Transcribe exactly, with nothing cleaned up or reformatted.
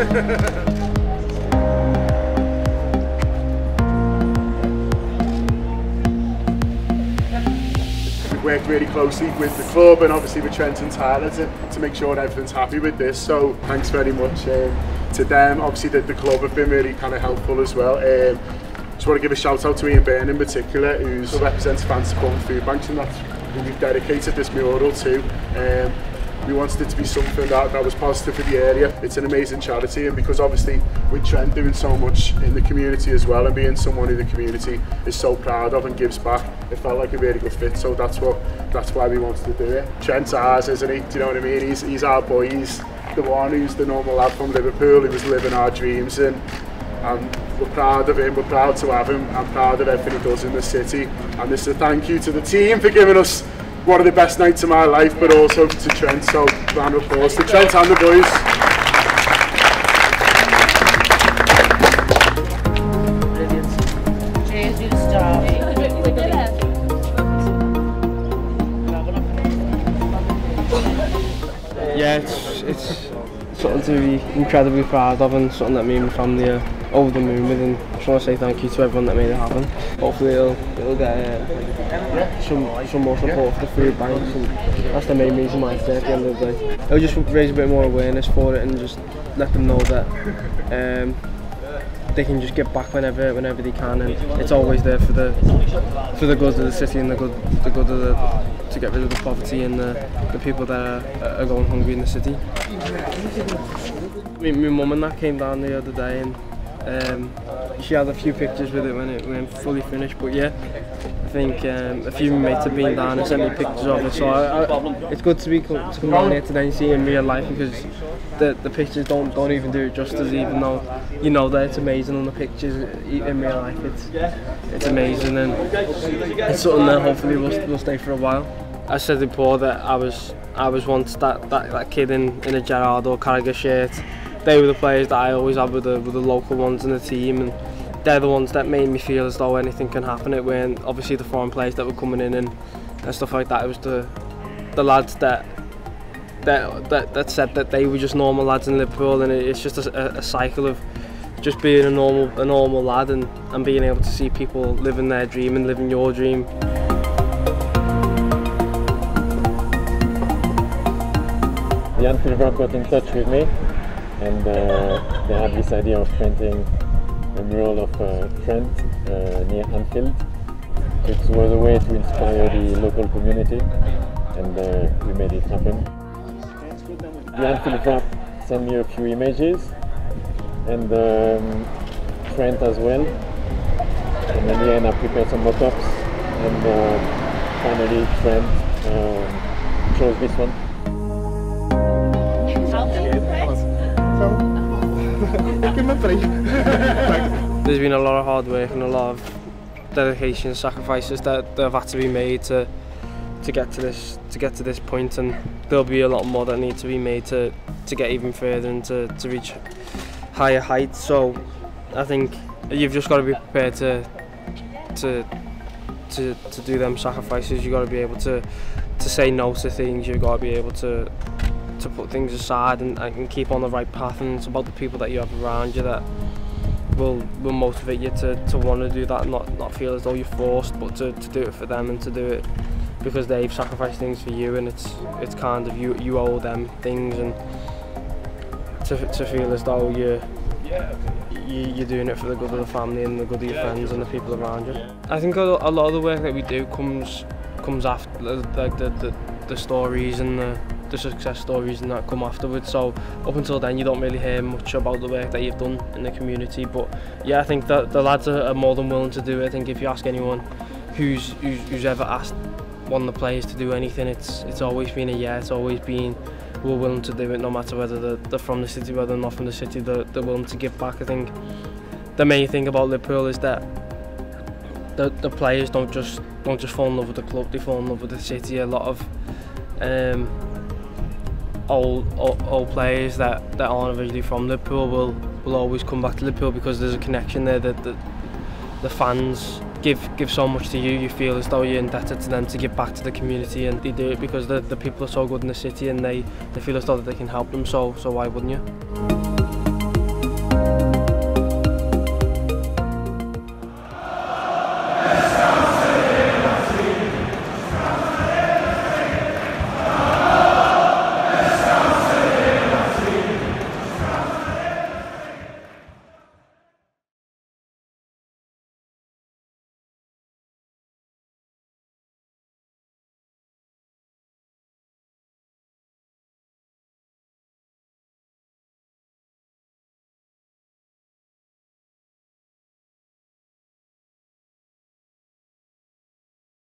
We've worked really closely with the club and obviously with Trent and Tyler to, to make sure everything's happy with this, so thanks very much um, to them. Obviously the, the club have been really kind of helpful as well. Um, just want to give a shout out to Ian Byrne in particular, who represents Fans Supporting Food Banks, and that's who we've dedicated this mural to. Um, we wanted it to be something that, that was positive for the area. It's an amazing charity, and because obviously with Trent doing so much in the community as well and being someone who the community is so proud of and gives back, it felt like a really good fit, so that's what that's why we wanted to do it. Trent's ours, isn't he? Do you know what I mean? He's, he's our boy, he's the one who's the normal lad from Liverpool who was living our dreams, and, and we're proud of him, we're proud to have him, I'm proud of everything he does in the city, and this is a thank you to the team for giving us one of the best nights of my life, but also to Trent, so round of applause to Trent and the boys. Brilliant. Cheers, you star. Yeah, it's, it's something to be incredibly proud of, and something that me and my family are over the moon with, and I just want to say thank you to everyone that made it happen. Hopefully it'll, it'll get uh, some, some more support for the food banks, and that's the main reason why it's there at the end of the day. It'll just raise a bit more awareness for it and just let them know that um, they can just give back whenever whenever they can, and it's always there for the for the good of the city and the good the good of the, to get rid of the poverty and the, the people that are, are going hungry in the city. My, my mum and that came down the other day, and um, she had a few pictures with it when it when fully finished, but yeah, I think um, a few of my mates have been down and sent me pictures of it, so I, I, it's good to be to come down here today and see it in real life, because the, the pictures don't don't even do it justice, even though you know that it's amazing on the pictures. In real life it's it's amazing, and it's something that hopefully will, will stay for a while. I said before that I was I was once that, that, that kid in, in a Gerrard or Carragher shirt. They were the players that I always had with the, with the local ones in the team, and they're the ones that made me feel as though anything can happen. It weren't obviously the foreign players that were coming in and, and stuff like that. It was the the lads that that, that that said that they were just normal lads in Liverpool, and it, it's just a, a cycle of just being a normal a normal lad and, and being able to see people living their dream and living your dream. The Anfield Wrap got in touch with me, and uh, they had this idea of painting a mural of uh, Trent uh, near Anfield. It was a way to inspire the local community, and uh, we made it happen. The Anfield Wrap sent me a few images, and um, Trent as well. And in the end I prepared some mock-ups, and uh, finally Trent um, chose this one. There's been a lot of hard work and a lot of dedication and sacrifices that, that have had to be made to to get to this to get to this point, and there'll be a lot more that need to be made to to get even further and to, to reach higher heights. So I think you've just got to be prepared to to to, to do them sacrifices. You've got to be able to to say no to things. You've got to be able to to put things aside and, and keep on the right path, and it's about the people that you have around you that will will motivate you to, to want to do that, and not, not feel as though you're forced, but to, to do it for them and to do it because they've sacrificed things for you, and it's it's kind of you you owe them things, and to, to feel as though you're, you, you're doing it for the good of the family and the good of your friends and the people around you. I think a, a lot of the work that we do comes comes after, like the, the, the stories and the the success stories and that come afterwards, so up until then you don't really hear much about the work that you've done in the community. But yeah, I think that the lads are, are more than willing to do it. I think if you ask anyone who's, who's who's ever asked one of the players to do anything, it's it's always been a yeah, it's always been we're willing to do it, no matter whether they're, they're from the city, whether they're not from the city, they're, they're willing to give back. I think the main thing about Liverpool is that the, the players don't just don't just fall in love with the club, they fall in love with the city. A lot of um, Old, old, old players that, that aren't originally from Liverpool will, will always come back to Liverpool because there's a connection there that the, the fans give give so much to you. You feel as though you're indebted to them to give back to the community, and they do it because the, the people are so good in the city, and they, they feel as though that they can help them, so, so why wouldn't you?